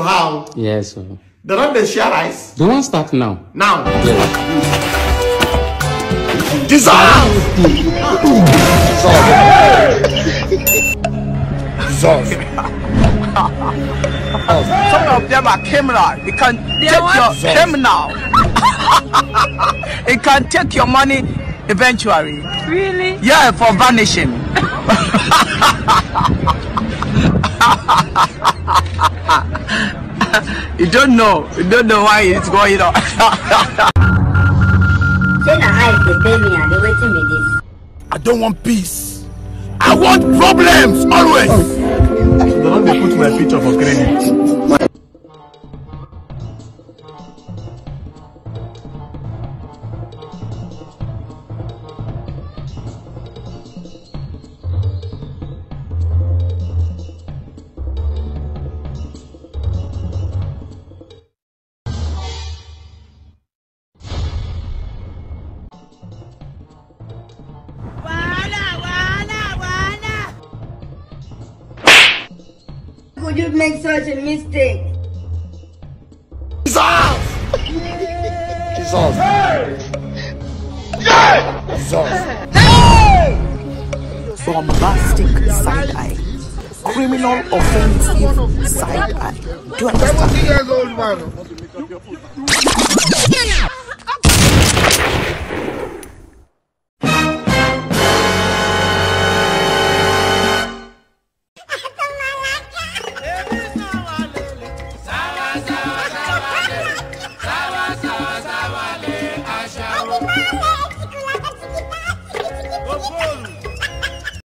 how? Yes, sir. They don't they share rice? They won't start now. Now. Yes. Dissolve! Some of them are criminal. It can take your criminal. It can take your money eventually. Really? Yeah, for vanishing. You don't know why it's going on. I don't want peace. I want problems always. They don't they put my picture for credit. Could you make such a mistake? Jesus! Jesus! Jesus! Bombastic side eye. Criminal offensive side eye. Do you understand?